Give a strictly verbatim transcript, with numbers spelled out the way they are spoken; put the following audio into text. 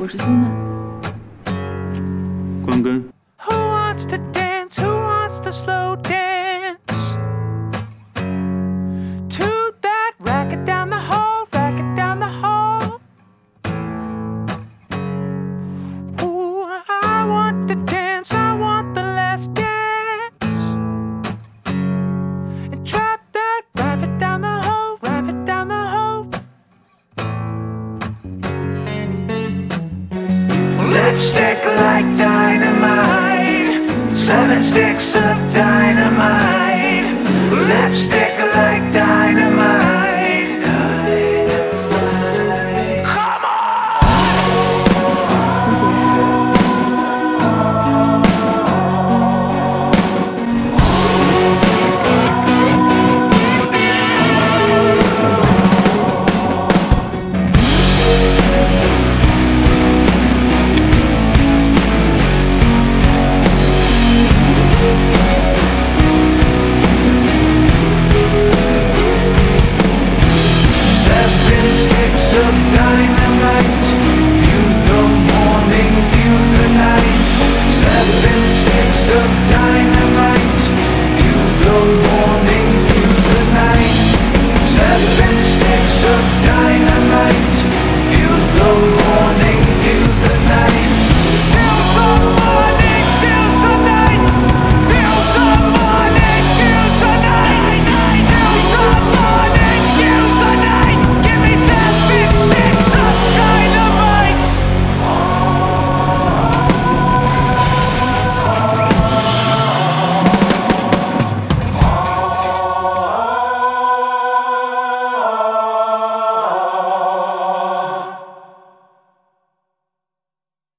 我是苏娜。 关根。 Who wants to dance? Who wants to slow dance? To that racket down the hall, racket down the hall. Ooh, I want to dance, I want the last dance. And trap that rabbit down the hole, rabbit down the hole. Lipstick like dynamite, seven sticks of dynamite. Lipstick like dynamite.